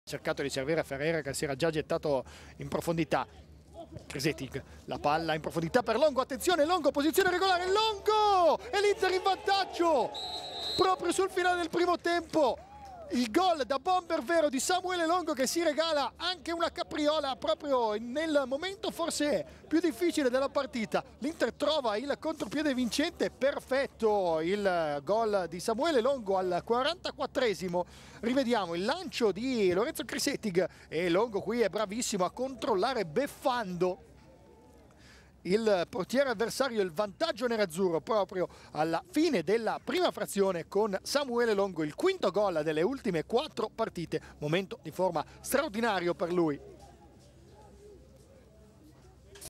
cercato di servire a Ferreira che si era già gettato in profondità. Crisetic, la palla in profondità per Longo, attenzione Longo, posizione regolare, Longo! E l'Inter in vantaggio! Proprio sul finale del primo tempo, il gol da bomber vero di Samuele Longo che si regala anche una capriola proprio nel momento forse più difficile della partita. L'Inter trova il contropiede vincente, perfetto il gol di Samuele Longo al 44esimo. Rivediamo il lancio di Lorenzo Crisetic e Longo qui è bravissimo a controllare beffando il portiere avversario. Il vantaggio nerazzurro proprio alla fine della prima frazione con Samuele Longo, il quinto gol delle ultime 4 partite, momento di forma straordinario per lui.